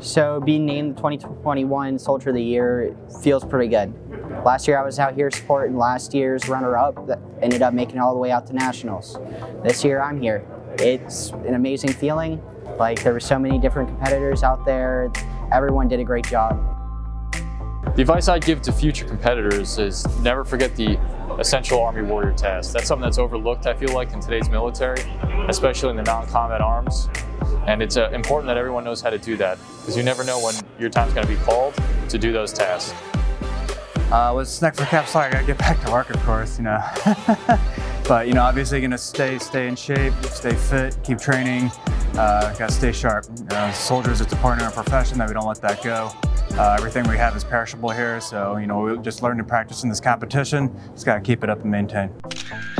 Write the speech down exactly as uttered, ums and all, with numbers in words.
So being named the twenty twenty-one Soldier of the Year feels pretty good. Last year I was out here supporting last year's runner-up that ended up making it all the way out to nationals. This year I'm here. It's an amazing feeling. Like, there were so many different competitors out there. Everyone did a great job. The advice I'd give to future competitors is never forget the essential Army Warrior task. That's something that's overlooked, I feel like, in today's military, especially in the non-combat arms. And it's uh, important that everyone knows how to do that, because you never know when your time's going to be called to do those tasks. Uh, what's next for Caps Flight? I gotta get back to work, of course, you know. But, you know, obviously gonna stay stay in shape, stay fit, keep training, uh, gotta stay sharp. Uh, soldiers, it's important in our profession that we don't let that go. Uh, everything we have is perishable here, so, you know, we just learn to practice in this competition. Just gotta keep it up and maintain.